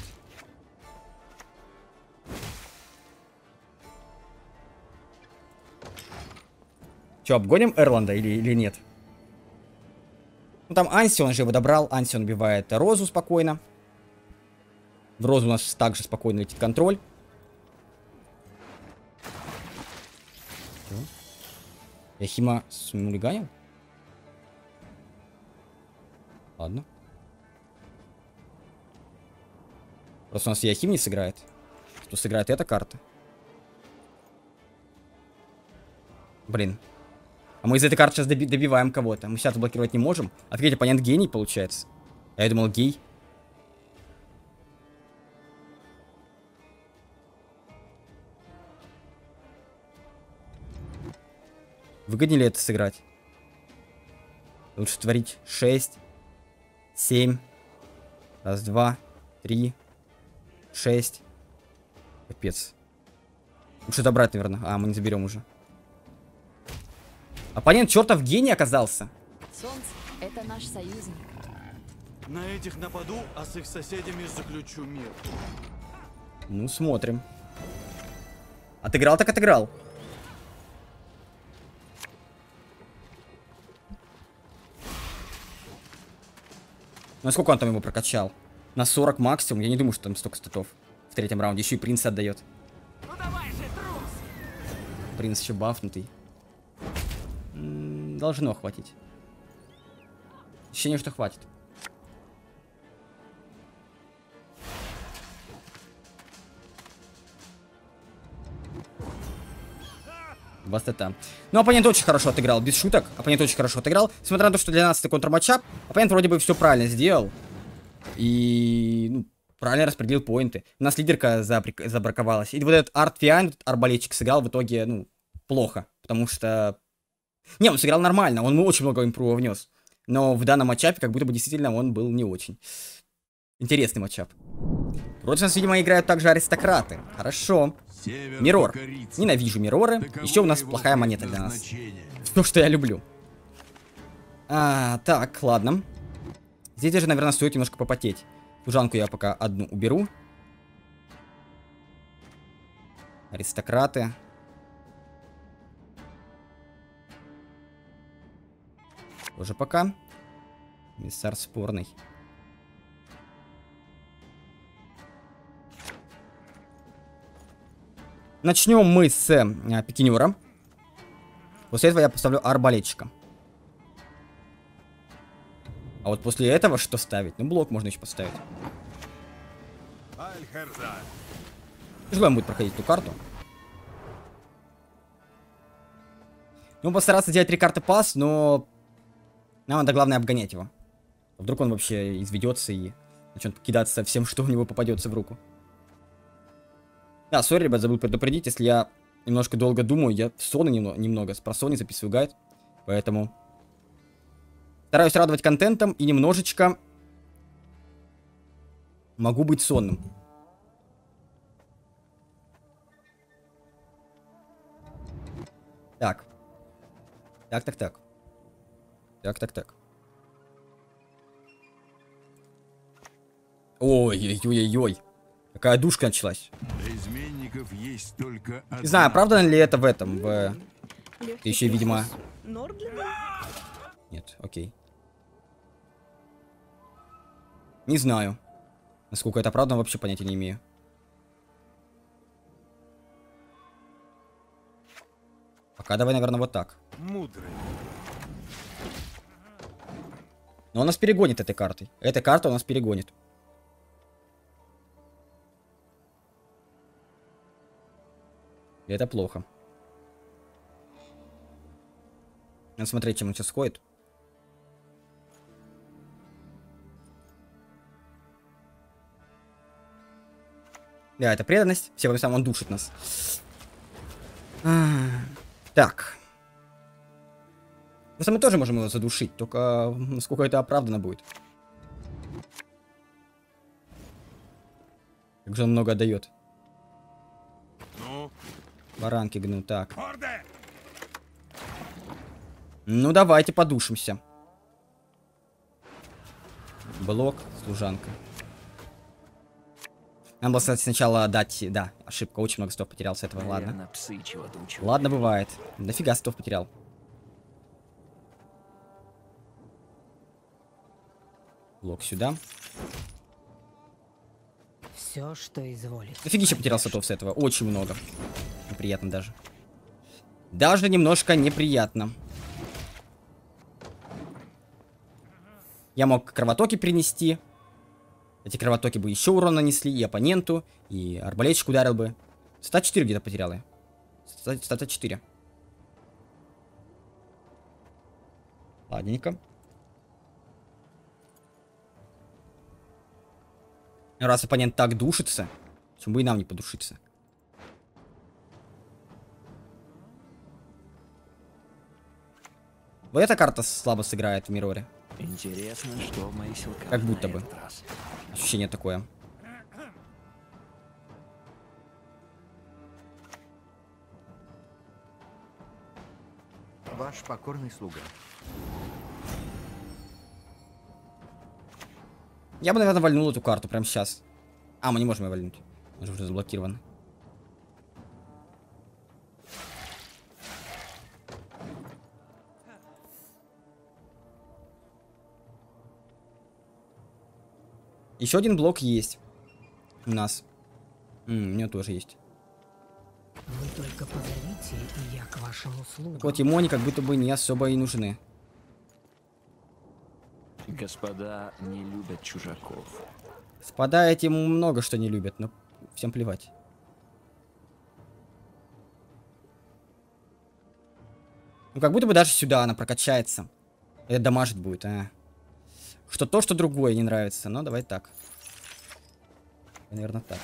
Че, обгоним Эрланда или, или нет? Ну там Анси, он же его добрал. Анси он убивает Розу спокойно. В Розу у нас также спокойно летит контроль. Яхима смулиганил? Ладно. Просто у нас Яхим не сыграет. Что сыграет эта карта? Блин. А мы из этой карты сейчас доби добиваем кого-то. Мы сейчас блокировать не можем. Открыть оппонент гений, получается. Я думал, гей. Выгоднее ли это сыграть? Лучше творить шесть, семь. Раз, два, три, шесть. Капец. Лучше добрать, наверное. А, мы не заберем уже. Оппонент чертов гений оказался. Солнце — это наш союзник. На этих нападу, а с их соседями заключу мир. Ну, смотрим. Отыграл так отыграл. Ну, сколько он там его прокачал? На сорок максимум. Я не думаю, что там столько статов в третьем раунде. Еще и принц отдает. Ну давай же, трус! Принц еще бафнутый. Должно хватить. Ощущение, что хватит. Бастета. Ну, оппонент очень хорошо отыграл, без шуток. Оппонент очень хорошо отыграл. Несмотря на то, что для нас это контрматчап, оппонент вроде бы все правильно сделал. И ну, правильно распределил поинты. У нас лидерка забраковалась. И вот этот арт-фиан, арбалетчик сыграл в итоге, ну, плохо. Потому что... Не, он сыграл нормально, он очень много импрува внес. Но в данном матчапе, как будто бы действительно он был не очень. Интересный матчап. Вроде нас, видимо, играют также аристократы. Хорошо. Миррор. Ненавижу мирроры. Еще у нас плохая монета для нас. То, что я люблю. А, так, ладно. Здесь даже, наверное, стоит немножко попотеть. Служанку я пока одну уберу. Аристократы. Тоже пока. Миссар спорный. Начнем мы с э, пикинера. После этого я поставлю арбалетчика. А вот после этого что ставить? Ну, блок можно еще поставить. Тяжело им будет проходить эту карту. Ну, постараться делать три карты пас, но... Нам надо, главное, обгонять его. Вдруг он вообще изведется и Начнет кидаться всем, что у него попадется в руку. Да, сори, ребят, забыл предупредить, если я немножко долго думаю, я сонный немного, немного с просонья записываю гайд, поэтому стараюсь радовать контентом и немножечко могу быть сонным. Так. Так, так, так. Так, так, так. Ой-ой-ой-ой. Какая душка началась. Для изменников есть только одна... Не знаю, оправдано ли это в этом, в... Легкий Еще, видимо... прикус Нордлина? Нет, окей. Не знаю. Насколько это оправдано, вообще понятия не имею. Пока давай, наверное, вот так. Мудрый. Но он нас перегонит этой картой. Эта карта у нас перегонит. И это плохо. Надо смотреть, чем он сейчас ходит. Да, это преданность. Всем самым он душит нас. А, так. Мы сами тоже можем его задушить, только насколько это оправдано будет. Как же он много отдает. Ну? Баранки гну, так. Ну давайте подушимся. Блок, служанка. Надо было, кстати, сначала дать... Да, ошибка, очень много стов потерял с этого, ладно. Ладно, бывает. Дофига стов потерял. Блок сюда. Все, что изволит. Дофигища потерял стов с этого, очень много. Неприятно даже. Даже немножко неприятно. Я мог кровотоки принести. Эти кровотоки бы еще урон нанесли и оппоненту, и арбалетчик ударил бы. сто четыре где-то потерял я. сто четыре. Ладненько. Раз оппонент так душится, почему бы и нам не подушиться? Вот эта карта слабо сыграет в Мироре. Интересно, что в моих силках. Как будто бы. Ощущение такое. Ваш покорный слуга. Я бы, наверное, вальнул эту карту прямо сейчас. А, мы не можем ее вальнуть. Он же уже заблокирован. Еще один блок есть у нас. М -м, у него тоже есть. Вы только позовите, и я к вашим услугам. Так вот, Тимони как будто бы не особо и нужны. Господа не любят чужаков. Господа эти много что не любят, но всем плевать. Ну, как будто бы даже сюда она прокачается. Это дамажить будет, а. Что то, что другое не нравится. Но давай так. Наверное, так.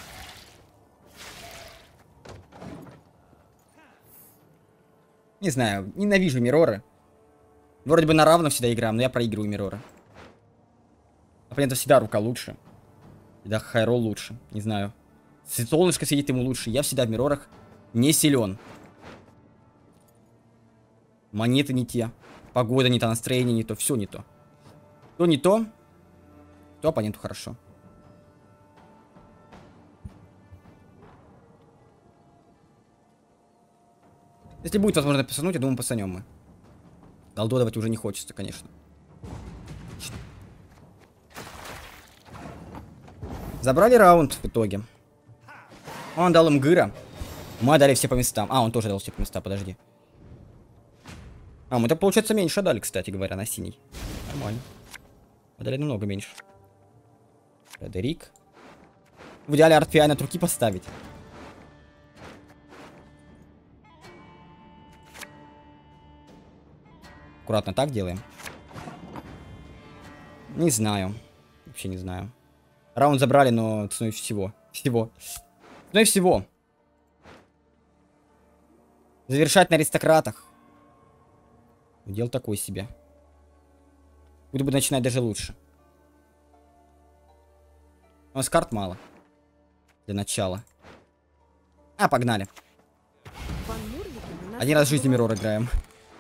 Не знаю, ненавижу Мироры. Вроде бы на равных всегда играем, но я проигрываю Мирора. Оппонента всегда рука лучше. Всегда хайрол лучше. Не знаю. Солнышко сидит ему лучше. Я всегда в Мирорах не силен. Монеты не те. Погода не та, настроение не то. Все не то. То не то, то оппоненту хорошо. Если будет возможно писануть, я думаю, пасанем мы. Голдодовать уже не хочется, конечно. Забрали раунд в итоге. Он дал им гыра. Мы отдали все по местам. А, он тоже дал все по местам, подожди. А, мы-то, получается, меньше отдали, кстати говоря, на синий. Нормально. Отдали намного меньше. Фредерик. В идеале артфиай на руки поставить. Аккуратно так делаем. Не знаю. Вообще не знаю. Раунд забрали, но ценой всего. Всего. Ценой всего. Завершать на аристократах. Удел такой себе. Буду бы начинать даже лучше. У нас карт мало. Для начала. А, погнали. Один раз в жизни Миррор играем.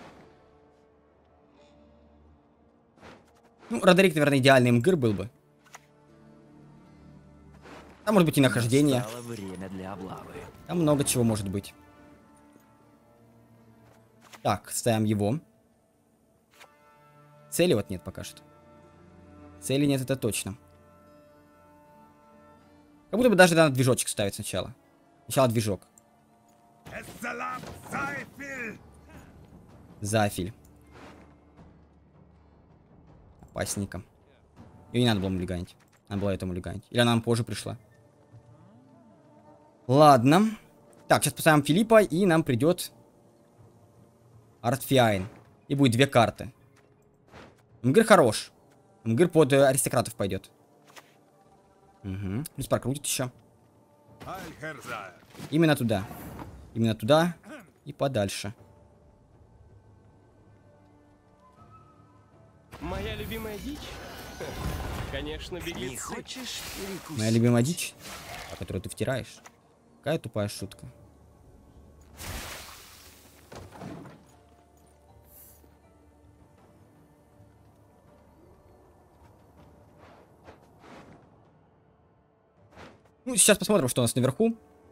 Ну, Родерик, наверное, идеальный МГИР был бы. Там может быть и нахождение. Время для облавы. Там много чего может быть. Так, ставим его. Цели вот нет пока что. Цели нет, это точно. Как будто бы даже надо движочек ставить сначала. Сначала движок. Зафиль. Опасненько. Ее не надо было мулиганить. Надо было этому мулиганить. Или она нам позже пришла. Ладно. Так, сейчас поставим Филиппа, и нам придет Артфиайн. И будет две карты. МГИР хорош. МГИР под э, аристократов пойдет. Угу. Плюс прокрутит еще. Именно туда. Именно туда и подальше. Моя любимая дичь? Конечно, беглецы. Не хочешь перекусить? Моя любимая дичь, которую ты втираешь. Какая тупая шутка. Ну, сейчас посмотрим, что у нас наверху.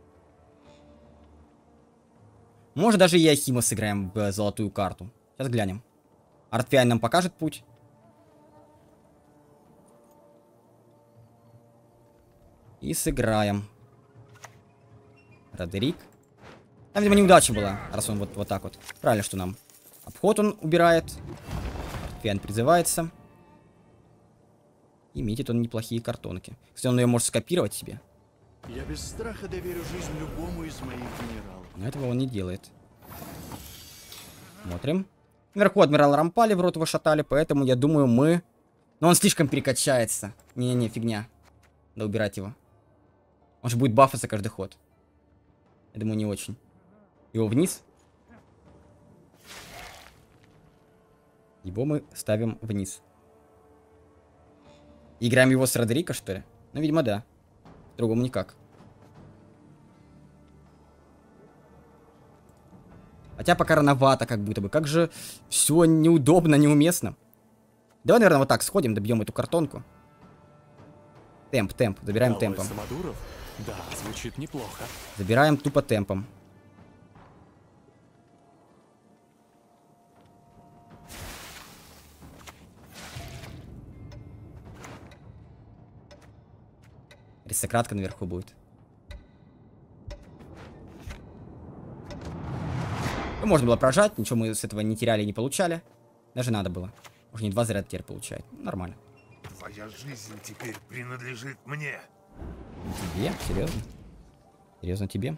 Может, даже и Ахима сыграем в золотую карту. Сейчас глянем. Артфиайн нам покажет путь. И сыграем. Родерик. Там, видимо, неудача была, раз он вот, вот так вот. Правильно, что нам. Обход он убирает. Артфиайн призывается. И метит он неплохие картонки. Кстати, он ее может скопировать себе. Я без страха доверю жизнь любому из моих генералов. Но этого он не делает. Смотрим. Наверху адмирал Рампали в рот его шатали, поэтому я думаю мы... Но он слишком перекачается. Не-не-не, фигня. Надо убирать его. Он же будет бафаться каждый ход. Я думаю, не очень. Его вниз. Его мы ставим вниз. Играем его с Родерика, что ли? Ну, видимо, да. Другому никак. Хотя пока рановато, как будто бы. Как же все неудобно, неуместно. Давай, наверное, вот так сходим, добьем эту картонку. Темп, темп. Забираем Алой темпом. Самодуров? Да, звучит неплохо. Забираем тупо темпом. Аристократка наверху будет. Ну, можно было прожать, ничего мы с этого не теряли и не получали. Даже надо было. Уже не два заряда теперь получает. Нормально. Твоя жизнь теперь принадлежит мне. Тебе? Серьезно? Серьезно тебе?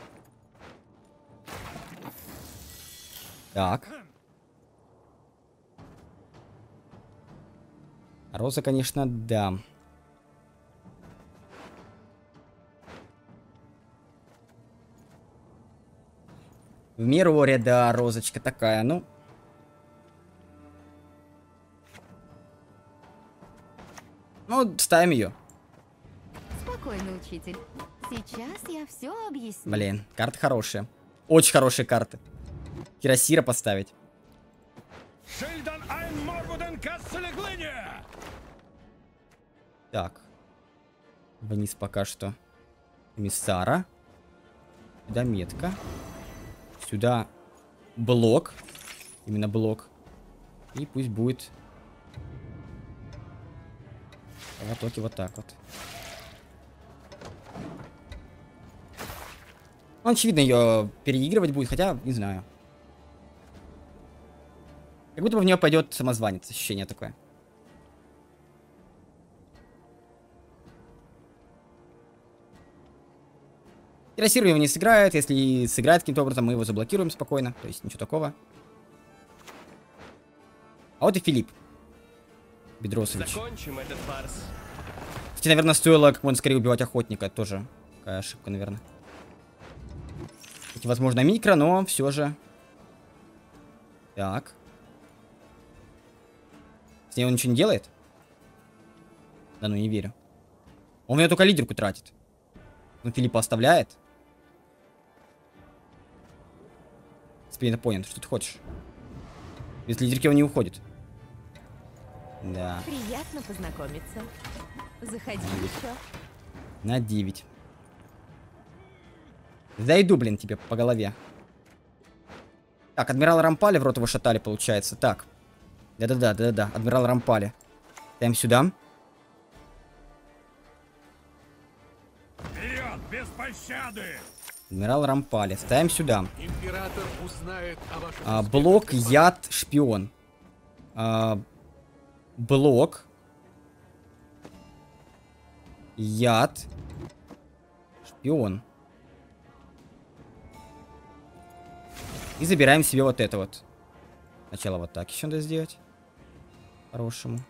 Так. Роза, конечно, да. В Мирроре, да, розочка такая, ну. Ну, ставим ее. Спокойно, учитель. Сейчас я все объясню. Блин, карты хорошие. Очень хорошие карты. Кирасира поставить. Так. Вниз пока что. Эмиссара. Сюда метка. Сюда блок. Именно блок. И пусть будет... Вот только вот так вот. Он, очевидно, ее переигрывать будет, хотя, не знаю. Как будто бы в нее пойдет самозванец. Ощущение такое. Кирасир его не сыграет. Если сыграет каким-то образом, мы его заблокируем спокойно. То есть ничего такого. А вот и Филипп Бедросович. Закончим этот фарс. Кстати, наверное, стоило как можно скорее убивать охотника. Это тоже такая ошибка, наверное. Хоть, возможно, микро, но все же. Так. С ней он ничего не делает? Да ну, не верю. Он у меня только лидерку тратит. Он Филиппа оставляет. Спейн понят, что ты хочешь. Без лидерки он не уходит. Да. Приятно познакомиться. Заходи еще. На девять. Зайду, блин, тебе по голове. Так, адмирал Рампали в рот его шатали, получается. Так. Да-да-да, да-да-да. Адмирал Рампали. Ставим сюда. Вперед, без пощады! Адмирал Рампали. Ставим сюда. Император узнает о вашем А, блок, яд, шпион. А, блок. Яд. Шпион. И забираем себе вот это вот. Сначала вот так еще надо сделать. Хорошему.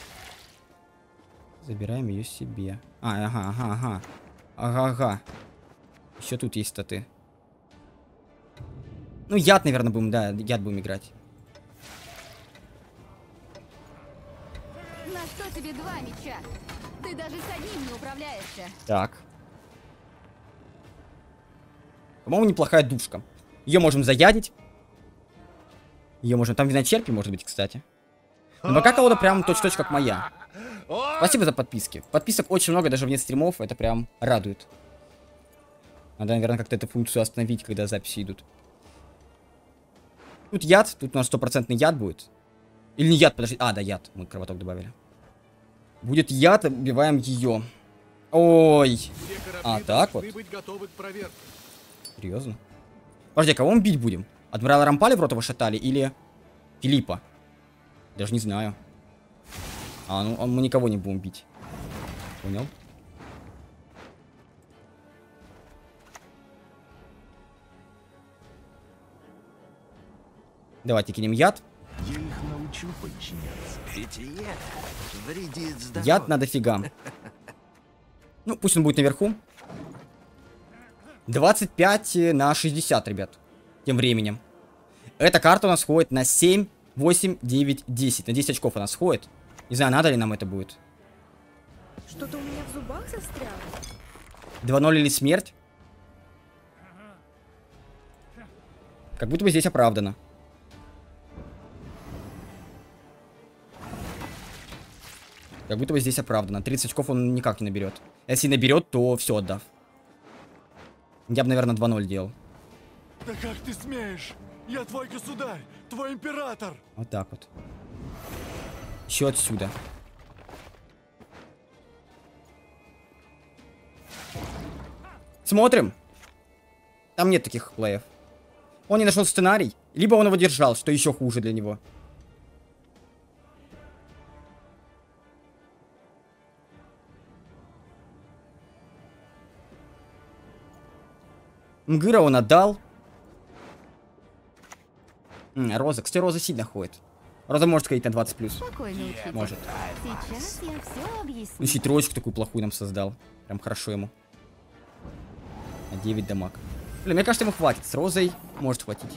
Забираем ее себе. А, ага, ага, ага. Ага, ага. Еще тут есть статы. Ну, яд, наверное, будем, да, яд будем играть. На что тебе два меча? Ты даже с одним не управляешься. Так. По-моему, неплохая душка. Ее можем заядить. Ее можем... Там виночерпи, может быть, кстати. Но пока колода прям точь-точь как моя. Спасибо за подписки. Подписок очень много, даже вне стримов. Это прям радует. Надо, наверное, как-то эту функцию остановить, когда записи идут. Тут яд. Тут у нас стопроцентный яд будет. Или не яд, подожди. А, да, яд. Мы кровоток добавили. Будет яд, убиваем ее. Ой. А, так вот. Серьезно? Подожди, кого мы бить будем? Адмирала Рампали в рот его шатали или Филиппа? Даже не знаю. А, ну мы никого не будем бить. Понял? Давайте кинем яд. Я их научу подчиняться. Питье вредит здоровью. Яд надо фига. Ну, пусть он будет наверху. двадцать пять на шестьдесят, ребят. Тем временем. Эта карта у нас ходит на семь, восемь, девять, десять. На десять очков она сходит. Не знаю, надо ли нам это будет. Что-то у меня в зубах застряло. два ноль или смерть? Как будто бы здесь оправдано. Как будто бы здесь оправдано. тридцать очков он никак не наберет. Если наберет, то все отдав. Я бы, наверное, два ноль делал. Да как ты смеешь? Я твой государь, твой император. Вот так вот. Еще отсюда. Смотрим. Там нет таких плеев. Он не нашел сценарий. Либо он его держал, что еще хуже для него. Мгыра он отдал. М, Роза. Кстати, Роза сильно ходит. Роза может ходить на двадцать плюс. Может. Сейчас я все объясню. Ну, еще троечку такую плохую нам создал. Прям хорошо ему. На девять дамаг. Блин, мне кажется, ему хватит. С Розой может хватить.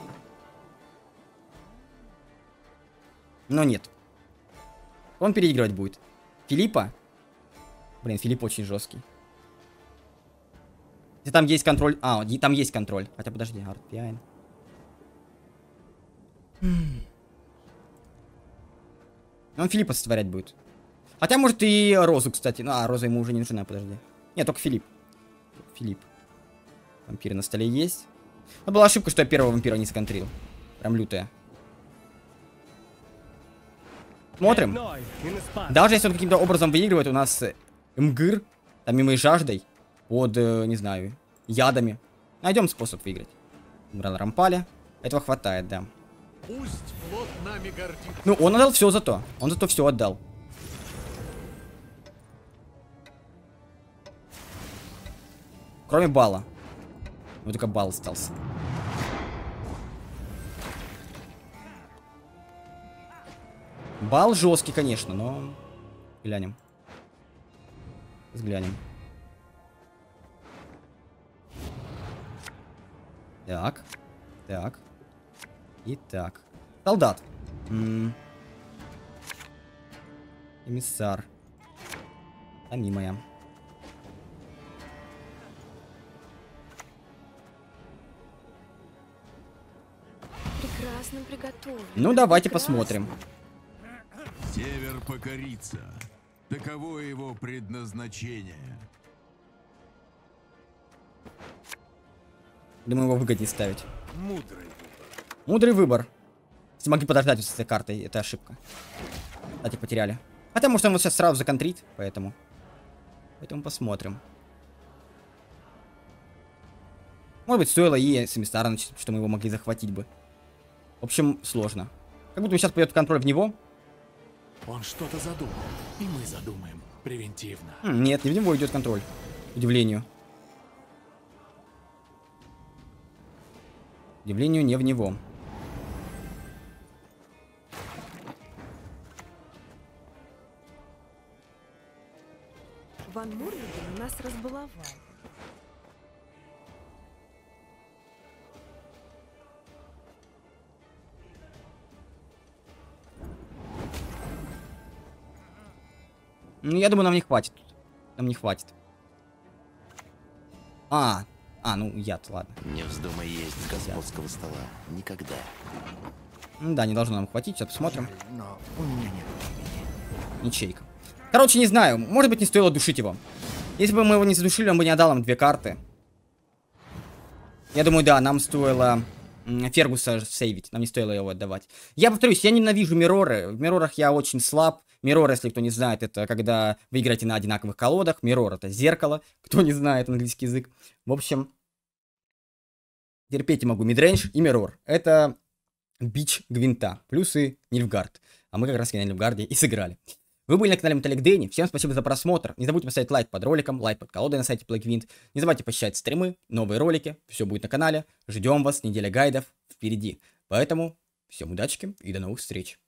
Но нет. Он переигрывать будет. Филиппа? Блин, Филипп очень жесткий. Если там есть контроль... А, там есть контроль. Хотя, подожди, Артпиайн. Он Филиппа сотворять будет. Хотя, может, и Розу, кстати. Ну, а, Роза ему уже не нужна, подожди. Нет, только Филипп. Филипп. Вампиры на столе есть. Но была ошибка, что я первого вампира не сконтрил. Прям лютая. Смотрим. Даже если он каким-то образом выигрывает, у нас МГИР, помимо и жаждой, под, не знаю, ядами. Найдем способ выиграть. Брал Рампаля. Этого хватает, да. Пусть флот нами гордится. Ну, он отдал все зато. Он зато все отдал. Кроме бала. Вот только бал остался. Бал жесткий, конечно, но... Глянем. Взглянем. Так. Так. И так. Солдат. М-м. Эмиссар. Помимая. Прекрасно приготовлено. Ну, давайте Прекрасно. посмотрим. Север покорится. Таково его предназначение. Думаю, его выгоднее ставить. Мудрый. Мудрый выбор. Если могли подождать с этой картой, это ошибка. Кстати, потеряли. Хотя, может, он вот сейчас сразу законтрит, поэтому... Поэтому посмотрим. Может быть, стоило и с Эмиссара начать, что мы его могли захватить бы. В общем, сложно. Как будто сейчас пойдет контроль в него. Он что-то задумал, и мы задумаем превентивно. М, нет, не в него идет контроль. К удивлению. К удивлению, не в него. Ван Мурвиген нас разбаловал. Ну, я думаю, нам не хватит. Нам не хватит. А, а, ну, яд, ладно. Не вздумай есть с господского стола. Никогда. Ну да, не должно нам хватить, сейчас посмотрим. Но у меня нет времени. Ячейка. Короче, не знаю, может быть, не стоило душить его. Если бы мы его не задушили, он бы не отдал нам две карты. Я думаю, да, нам стоило м, Фергуса сейвить, нам не стоило его отдавать. Я повторюсь, я ненавижу мирроры. В миррорах я очень слаб. Миррор, если кто не знает, это когда вы играете на одинаковых колодах. Миррор — это зеркало, кто не знает английский язык. В общем, терпеть не могу мидрейндж и миррор. Это бич Гвинта, плюсы Нильфгард. А мы как раз на Нильфгарде и сыграли. Вы были на канале Металлик Дэни. Всем спасибо за просмотр. Не забудьте поставить лайк под роликом, лайк под колодой на сайте Blackwind. Не забывайте посещать стримы, новые ролики. Все будет на канале. Ждем вас, неделя гайдов впереди. Поэтому всем удачи и до новых встреч.